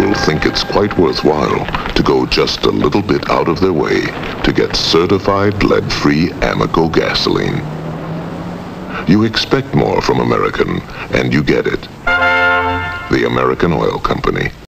will think it's quite worthwhile to go just a little bit out of their way to get certified lead-free Amoco gasoline. You expect more from American, and you get it. The American Oil Company.